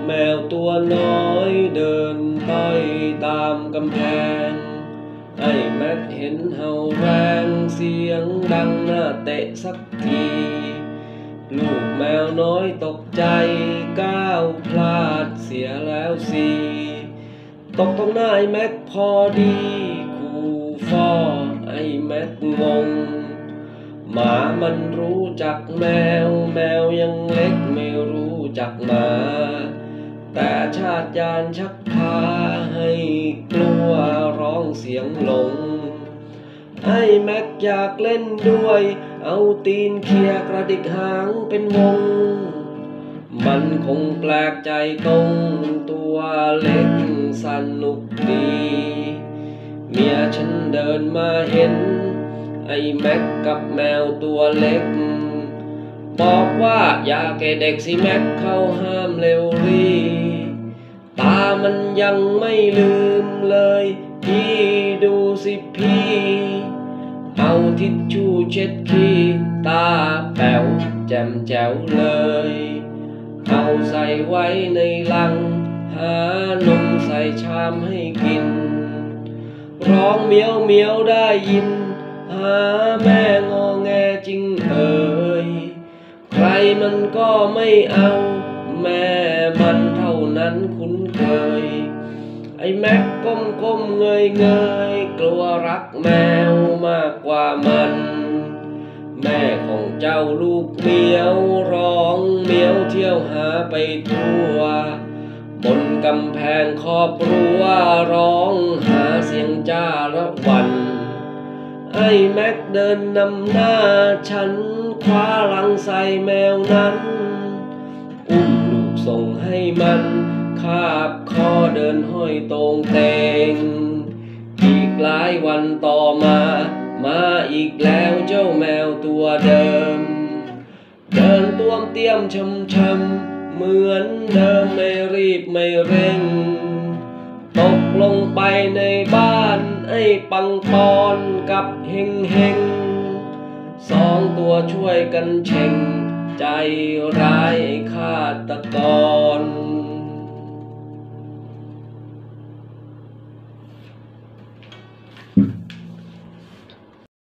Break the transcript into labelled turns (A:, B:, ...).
A: แมวตัวน้อยเดินต้อยตามกำแพงไอ้แม็กเห็นเห่าแรงเสียงดังหน้าเตะสักทีลูกแมวน้อยตกใจก้าวพลาดเสียแล้วสิตกตรงหน้าไอ้แม็กพอดีขู่ฟ้อไอ้แม็กงงหมามันรู้จักแมวแมวยังเล็กไม่รู้จักหมาแต่ชาติยานชักพาให้กลัวร้องเสียงหลงไอ้แม็กอยากเล่นด้วยเอาตีนเขี่ยกระดิกหางเป็นวงมันคงแปลกใจตรงตัวเล็กสนุกดีเมียฉันเดินมาเห็นไอ้แม็กกับแมวตัวเล็กบอกว่าอย่าแกเด็กสิแม็กเข้าห้ามเร็วรีตามันยังไม่ลืมเลยพี่ดูสิพี่เอาทิชชู่เช็ดขี้ตาแป๋วแจ่มแจ๋วเลยเอาใส่ไว้ในลังหานมใส่ชามให้กินร้องเมียวเมียวได้ยินหาแม่งอแงจริงเอ่ยใครมันก็ไม่เอาแม่มันเท่านั้นคุ้นเคยไอ้แม็กก้มเงยกลัวรักแมวมากกว่ามันแม่ของเจ้าลูกเมียวร้องเมียวเที่ยวหาไปทั่วบนกำแพงครอบครัวร้องหาเสียงจ้าละวันไอ้แม็กเดินนำหน้าฉันคว้าหลังใส่แมวนั้นอุ้มลูกส่งให้มันคาบคอเดินห้อยตรงเตงอีกหลายวันต่อมาอีกแล้วเจ้าแมวตัวเดิมเดินต้วมเตี้ยมช้ำเหมือนเดิมไม่รีบไม่เร่งตกลงไปในบ้านไอ้ปังปอนกับเฮงสองตัวช่วยกันเช่งใจร้ายฆาตกร